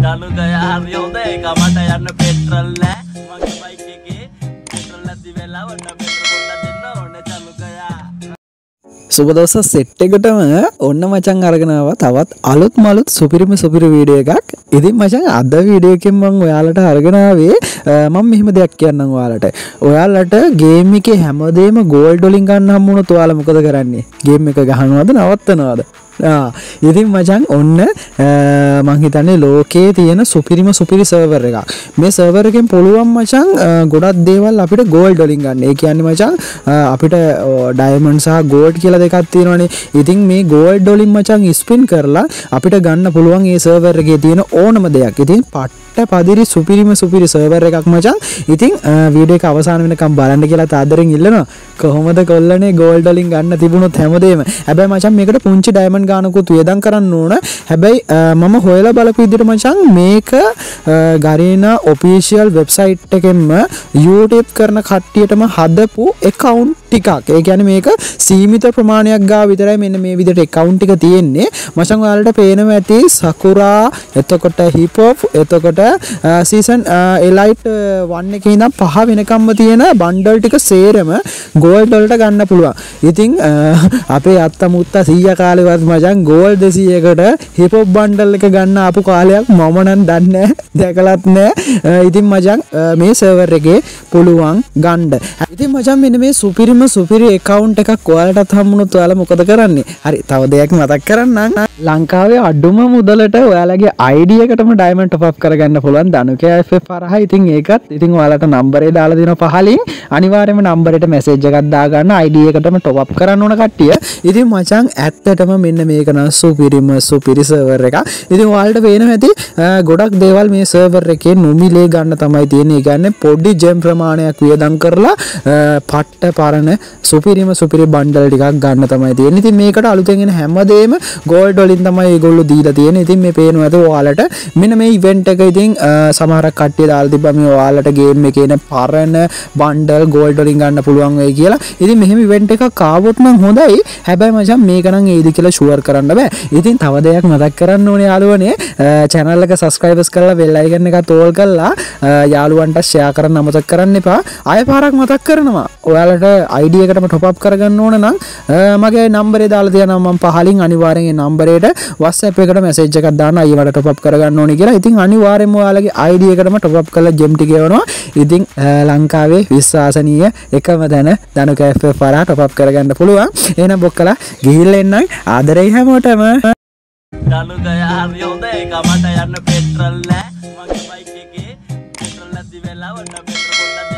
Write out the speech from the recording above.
Dalu gaya hari udah kamata yang petrol lah, magi baik ke petrol nanti bela warna petrol nanti no, ne dalu gaya. සුබ දවසක් set එකටම ඔන්න මචං අරගෙන ආවා තවත් අලුත් මලුත් සුපිරිම සුපිරි වීඩියෝ එකක්. ඉතින් මචං අද වීඩියෝ එකෙන් මම ඔයාලට අරගෙන ආවේ මම මෙහෙම දෙයක් කියන්නම් ඔයාලට. ඔයාලට ගේම් එකේ හැමදේම ගෝල්ඩ් වලින් ගන්න හම්බ වුණොත් ඔයාලා මොකද කරන්නේ? ගේම් එක ගහනවද නවත්තනවද? ඉතින් මචං ඔන්න මං හිතන්නේ ලෝකයේ තියෙන සුපිරිම සුපිරි සර්වර් එකක්. මේ සර්වර් එකෙන් පුළුවන් මචං ගොඩක් දේවල් අපිට ගෝල්ඩ් වලින් ගන්න. ඒ කියන්නේ මචං අපිට ඩයමන්ඩ් සහ ගෝල්ඩ් කියලා දෙකක් තියෙනවානේ. ඉතින් මේ ගෝල්ඩ් වලින් මචං ස්පින් කරලා අපිට ගන්න පුළුවන් මේ සර්වර් එකේ තියෙන ඕනම දෙයක්. ඉතින් පදිරි සුපිරිම සුපිරි සර්වර් එකක් මචං. ඉතින් වීඩියෝ එක අවසාන වෙනකම් බලන්න කියලා තාදරෙන් ඉල්ලනවා. කොහොමද කොල්ලනේ ගෝල්ඩ් වලින් ගන්න තිබුණොත් හැමදේම. හැබැයි මචං මේකට පුංචි ඩයමන්ඩ් ගානකුත් වේදම් කරන්න ඕන. හැබැයි මම හොයලා බලපු විදිහට මචං මේක ගරීනා ඔෆිෂියල් වෙබ්සයිට් එකෙන්ම YouTube කරන කට්ටියටම හදපු account ටිකක්. ඒ කියන්නේ මේක සීමිත ප්‍රමාණයක් ගාව විතරයි මෙන්න මේ විදිහට account ටික තියෙන්නේ. මචං ඔයාලට පේනවා ඇති සකුරා, එතකොට හිප් හොප්, එතකොට සීසන් එලයිට් 1 එකේ ඉඳන් 5 වෙනකම්ම තියෙන බන්ඩල් ටික සේරම ගෝල්ඩ් වලට ගන්න පුළුවන්. ඉතින් අපේ අත්තා මුත්තා 100 කාලේවත් මචං ගෝල්ඩ් 200කට හිප් හොප් බන්ඩල් එක ගන්න ආපු කාලයක් මම නම් දන්නේ දැකලත් නැහැ. ඉතින් මචං මේ සර්වර් එකේ පුළුවන් ගන්න. ඉතින් මචං මෙන්න මේ සුපිරිම සුපිරි account එකක් ඔයාලටත් හම්බුනොත් ඔයාලා මොකද කරන්නේ? හරි, තව දෙයක් මතක් කරන්නම්. ලංකාවේ අඩුම මුදලට ඔයාලගේ ID එකටම ඩයමන්ඩ් top up කරගන්න පුළුවන් දනුකේ FF හරහා. ඉතින් ඒකත් ඉතින් ඔයාලට නම්බරේ දාලා දෙනවා පහලින්. අනිවාර්යයෙන්ම නම්බරේට මැසේජ් එකක් දාගන්න ID එකටම top up කරන්න ඕන කට්ටිය. ඉතින් මචං ඇත්තටම මෙන්න මේක නම් සුපිරිම සුපිරි සර්වර් එකක්. ඉතින් ඔයාලට පේනවා ඇති ගොඩක් දේවල් මේ සර්වර් එකේ නොමිලේ ගන්න තමයි තියෙන්නේ. ඒ කියන්නේ පොඩි ජෙම් ප්‍රමාණයක් වියදම් කරලා පට්ට පරණ සුපිරිම සුපිරි බන්ඩල් ටිකක් ගන්න තමයි තියෙන්නේ. ඉතින් මේකට අලුතෙන් එන හැමදේම ගෝල්ඩ් වලින් තමයි ඒගොල්ලෝ දීලා තියෙන්නේ. ඉතින් මේ පේනවා ඇති ඔයාලට මෙන්න මේ ඉවෙන්ට් එක ඉතින් සමහරක් කට්ටිය දාලා තිබ්බා මේ ඔයාලට ගේම් එකේ එන පරණ බන්ඩල් ගෝල්ඩ් වලින් ගන්න පුළුවන් වෙයි කියලා. ඉතින් මෙහෙම ඉවෙන්ට් එකක් ආවොත් නම් හොඳයි. හැබැයි මචං මේක නම් ඒද කියලා ෂුවර් කරන්න බෑ. ඉතින් තව දෙයක් මතක් කරන්න ඕනේ යාළුවනේ, channel එක subscribers කරලා bell icon එකත් ඕල් කරලා යාළුවන්ට share කරන්න අමතක කරන්න එපා. ආයෙ පාරක් මතක් කරනවා. ඔයාලට ID එකටම top up කරගන්න ඕන නම් මගේ නම්බරේ දාලා තියෙනවා මම පහලින්. අනිවාර්යෙන් ඒ නම්බරේට WhatsApp එකට message එකක් දාන්න අයියට top up කරගන්න ඕනේ කියලා. ඉතින් අනිවාර්යෙන්ම ඔයාලගේ ID එකටම top up කරලා gem ටික එවනවා. ඉතින් ලංකාවේ විශ්වාසනීය එකම තැන දනුක FF හරහා top up කරගන්න පුළුවන්. එහෙනම් බොක්කලා ගිහිල්ලා එන්නම්. ආදරේ හැමෝටම. Dalu gaya hari udah kamata yang petrol lah, magi baik ke petrol nanti bela warna petrol nanti